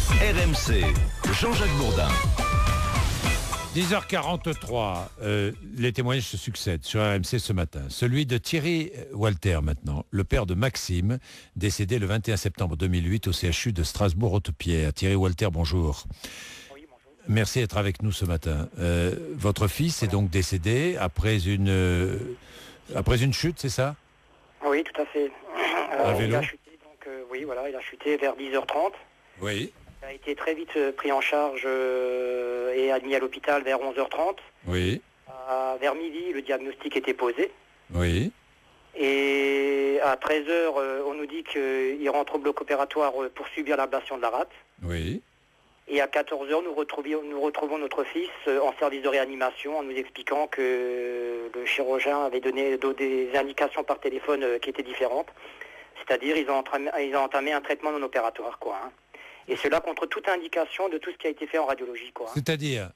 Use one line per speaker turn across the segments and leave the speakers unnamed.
RMC, Jean-Jacques Bourdin.
10h43, les témoignages se succèdent sur RMC ce matin. Celui de Thierry Walter maintenant, le père de Maxime, décédé le 21 septembre 2008 au CHU de Strasbourg-Haute-Pierre. Thierry Walter, bonjour.
Oui, bonjour.
Merci d'être avec nous ce matin. Votre fils est donc décédé après une chute, c'est ça?
Oui, tout à fait.
À vélo.
Il a chuté, donc, il a chuté vers 10h30.
Oui.
Il a été très vite pris en charge et admis à l'hôpital vers 11h30.
Oui.
Vers midi, le diagnostic était posé.
Oui.
Et à 13h, on nous dit qu'il rentre au bloc opératoire pour subir l'ablation de la rate.
Oui.
Et à 14h, nous retrouvons notre fils en service de réanimation en nous expliquant que le chirurgien avait donné des indications par téléphone qui étaient différentes. C'est-à-dire, ils ont entamé un traitement non opératoire, quoi. Hein. Et cela contre toute indication de tout ce qui a été fait en radiologie, quoi.
C'est-à-dire,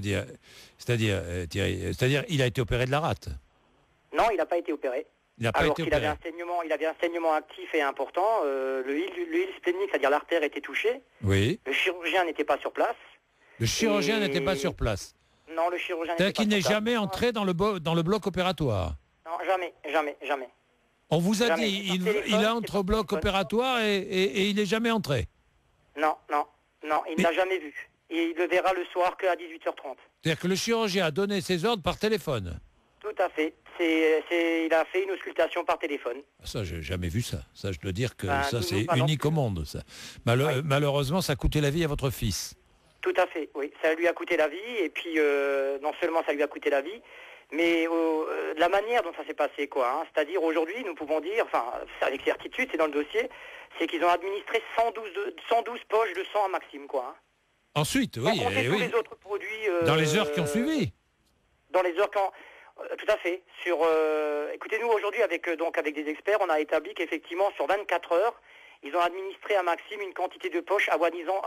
Thierry, il a été opéré de la rate?
Non, il n'a pas été opéré.
Il n'a pas
Alors
été
qu'il
opéré.
il avait un saignement actif et important. Le hile splénique, c'est-à-dire l'artère, était touchée.
Oui.
Le chirurgien n'était pas sur place.
Le chirurgien n'était pas sur place.
Non, le chirurgien n'était
C'est-à-dire
pas
qu'il
sur
n'est
place.
jamais entré dans le bloc opératoire.
Non, jamais.
On vous a
Jamais.
dit,
Par téléphone,
il
c'est
entre
par
au bloc
téléphone.
opératoire et il n'est jamais entré.
Non, il ne l'a jamais vu. Et il le verra le soir qu'à 18h30.
C'est-à-dire que le chirurgien a donné ses ordres par téléphone.
Tout à fait. Il a fait une auscultation par téléphone.
Ça, j'ai jamais vu ça. Ça, je dois dire que ça,
nous,
c'est
pas non
unique
plus.
au monde. Ça.
Oui.
Malheureusement, ça a coûté la vie à votre fils.
Tout à fait, oui. Ça lui a coûté la vie. Et puis, non seulement ça lui a coûté la vie, mais de la manière dont ça s'est passé, quoi. Hein. C'est-à-dire, aujourd'hui, nous pouvons dire, enfin, c'est avec certitude, c'est dans le dossier, c'est qu'ils ont administré 112 poches de sang à Maxime, quoi. Hein.
Ensuite, oui.
Sans compter tous
oui.
les autres produits...
Dans les heures qui ont suivi.
Dans les heures quand... tout à fait. Écoutez, nous, aujourd'hui, avec des experts, on a établi qu'effectivement, sur 24 heures, ils ont administré à Maxime une quantité de poches avoisinant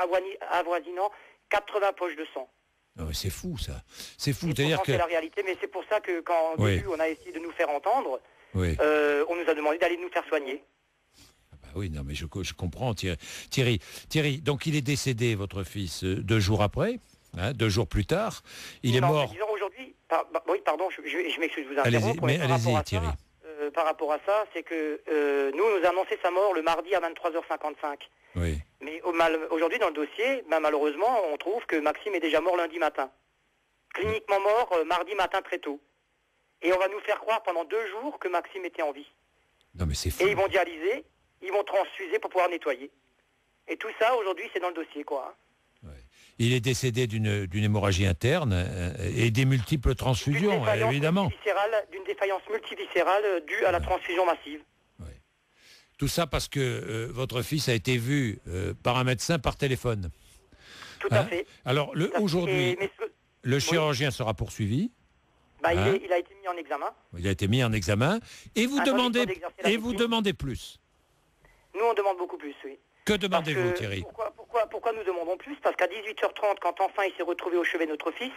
80 poches de sang.
Ah ouais, c'est fou, ça. C'est fou.
Et
C'est-à-dire
pourtant,
que...
c'est la réalité, mais c'est pour ça que quand au
Oui.
début, on a essayé de nous faire entendre,
Oui.
on nous a demandé d'aller nous faire soigner.
Bah oui, non, mais je comprends, Thierry, donc il est décédé, votre fils, 2 jours après, 2 jours plus tard. Il est
Non,
mort.
mais disons aujourd'hui, oui, pardon, je m'excuse de vous
Allez-y,
interrompre.
mais
par rapport
allez-y,
à ça,
Thierry.
par rapport à ça, c'est que nous a annoncé sa mort le mardi à 23h55.
Oui.
Mais aujourd'hui, dans le dossier, malheureusement, on trouve que Maxime est déjà mort lundi matin. Cliniquement mort mardi matin très tôt. Et on va nous faire croire pendant 2 jours que Maxime était en vie.
Non, mais c'est fou.
Et ils vont dialyser, ils vont transfuser pour pouvoir nettoyer. Et tout ça, aujourd'hui, c'est dans le dossier, quoi.
Ouais. Il est décédé d'une hémorragie interne et des multiples transfusions, évidemment.
D'une défaillance multiviscérale due à la transfusion massive.
Ouais. Tout ça parce que votre fils a été vu par un médecin par téléphone.
Tout à fait.
Alors, aujourd'hui, le chirurgien sera poursuivi.
Il a été mis en examen.
Il a été mis en examen. Et vous demandez plus.
Nous, on demande beaucoup plus, oui.
Que demandez-vous, Thierry?
Pourquoi nous demandons plus? Parce qu'à 18h30, quand enfin il s'est retrouvé au chevet de notre fils,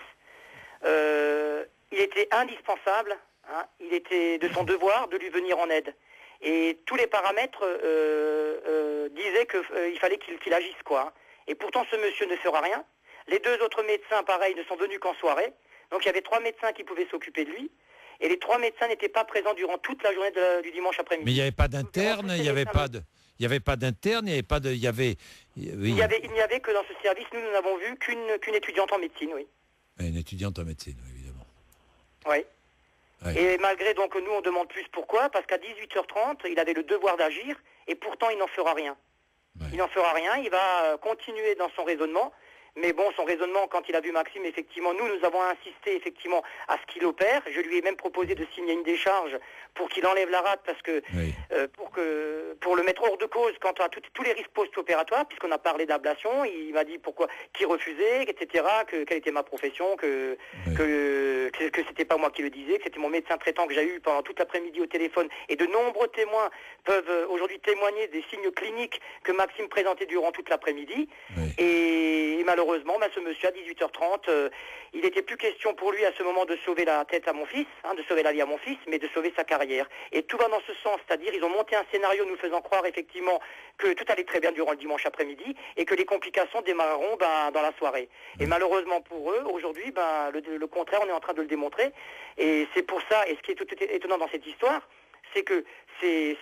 il était indispensable, hein, il était de son devoir de lui venir en aide. Et tous les paramètres disaient qu'il fallait qu'il agisse, quoi. Et pourtant, ce monsieur ne fera rien. Les 2 autres médecins, pareil, ne sont venus qu'en soirée. Donc il y avait 3 médecins qui pouvaient s'occuper de lui. Et les 3 médecens n'étaient pas présents durant toute la journée du dimanche après-midi.
Mais il n'y avait pas d'interne, il n'y avait pas d'interne, il n'y avait pas de... Il n'y avait
que dans ce service, nous n'avons vu qu'une étudiante en médecine, oui.
Une étudiante en médecine, évidemment.
Oui.
Ouais.
Et malgré, donc, nous, on demande plus. Pourquoi? Parce qu'à 18h30, il avait le devoir d'agir, et pourtant, il n'en fera rien.
Ouais.
Il n'en fera rien, il va continuer dans son raisonnement. Mais bon, son raisonnement, quand il a vu Maxime, effectivement, nous avons insisté, effectivement, à ce qu'il opère. Je lui ai même proposé de signer une décharge pour qu'il enlève la rate, parce que,
Oui.
pour le mettre hors de cause quant à tous les risques post-opératoires, puisqu'on a parlé d'ablation, il m'a dit pourquoi, qu'il refusait, etc., quelle était ma profession, que c'était pas moi qui le disais, que c'était mon médecin traitant que j'ai eu pendant toute l'après-midi au téléphone. Et de nombreux témoins peuvent aujourd'hui témoigner des signes cliniques que Maxime présentait durant toute l'après-midi.
Oui.
Et malheureusement, malheureusement, ce monsieur à 18h30, il n'était plus question pour lui à ce moment de sauver la tête à mon fils, de sauver la vie à mon fils, mais de sauver sa carrière. Et tout va dans ce sens, c'est-à-dire ils ont monté un scénario nous faisant croire effectivement que tout allait très bien durant le dimanche après-midi et que les complications démarreront dans la soirée. Et malheureusement pour eux, aujourd'hui, le contraire, on est en train de le démontrer. Et c'est pour ça, et ce qui est tout étonnant dans cette histoire, c'est que c'est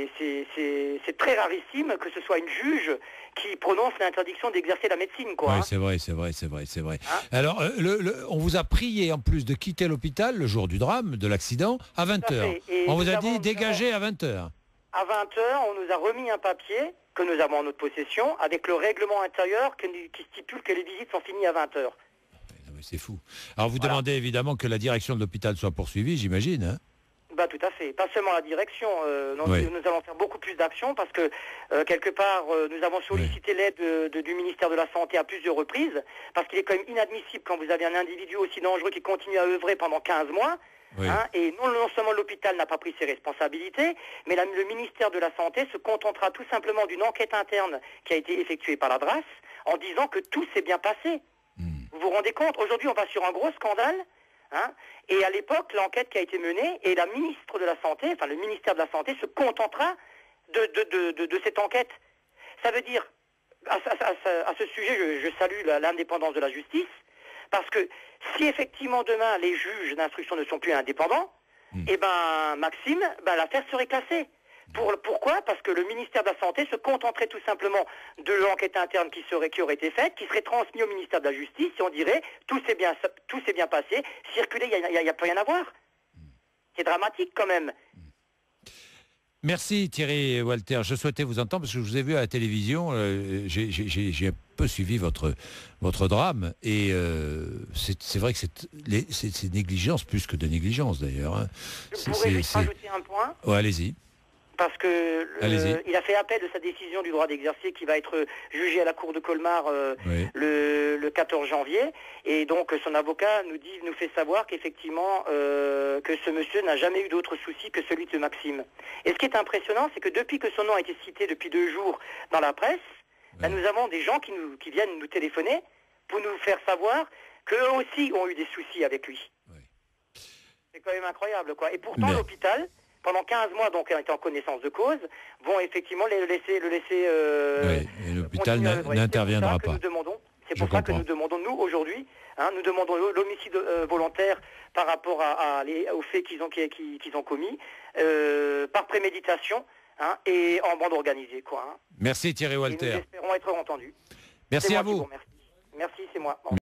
très rarissime que ce soit une juge qui prononce l'interdiction d'exercer la médecine, quoi.
Oui, c'est vrai. Hein? Alors, on vous a prié en plus de quitter l'hôpital le jour du drame, de l'accident, à 20h. On vous a dit dégagez à 20h.
À 20h, on nous a remis un papier que nous avons en notre possession avec le règlement intérieur qui stipule que les visites sont finies à 20h.
C'est fou. Alors vous demandez évidemment que la direction de l'hôpital soit poursuivie, j'imagine, hein?
Tout à fait. Pas seulement la direction. Nous allons faire beaucoup plus d'actions parce que, quelque part, nous avons sollicité l'aide du ministère de la Santé à plusieurs reprises parce qu'il est quand même inadmissible quand vous avez un individu aussi dangereux qui continue à œuvrer pendant 15 mois. Et non seulement l'hôpital n'a pas pris ses responsabilités, mais le ministère de la Santé se contentera tout simplement d'une enquête interne qui a été effectuée par la DRAS en disant que tout s'est bien passé. Vous vous rendez compte? Aujourd'hui, on va sur un gros scandale. Et à l'époque, l'enquête qui a été menée, et la ministre de la Santé, enfin le ministère de la Santé se contentera de cette enquête. Ça veut dire, à ce sujet, je salue l'indépendance de la justice, parce que si effectivement demain les juges d'instruction ne sont plus indépendants, Maxime, l'affaire serait classée. Pourquoi? Parce que le ministère de la Santé se contenterait tout simplement de l'enquête interne qui aurait été faite, qui serait transmise au ministère de la Justice, et on dirait tout s'est bien passé, circuler, il n'y a plus rien à voir. C'est dramatique quand même.
Merci Thierry Walter. Je souhaitais vous entendre parce que je vous ai vu à la télévision, j'ai un peu suivi votre drame, et c'est vrai que c'est négligence plus que de négligence d'ailleurs. Hein.
Je pourrais juste rajouter un point.
Ouais, allez-y.
Parce que il a fait appel de sa décision du droit d'exercer qui va être jugée à la cour de Colmar le 14 janvier. Et donc son avocat nous fait savoir qu'effectivement que ce monsieur n'a jamais eu d'autre souci que celui de Maxime. Et ce qui est impressionnant, c'est que depuis que son nom a été cité depuis 2 jours dans la presse, nous avons des gens qui viennent nous téléphoner pour nous faire savoir qu'eux aussi ont eu des soucis avec lui. C'est quand même incroyable, quoi. Et pourtant l'hôpital, pendant 15 mois, donc, en étant en connaissance de cause, vont effectivement le laisser
et l'hôpital n'interviendra pas.
C'est pour ça que nous demandons, nous, aujourd'hui, nous demandons l'homicide volontaire par rapport aux faits qu'ils ont commis, par préméditation, et en bande organisée, quoi.
Merci Thierry Walter.
Et nous espérons être entendus.
Merci à vous.
Merci, c'est moi.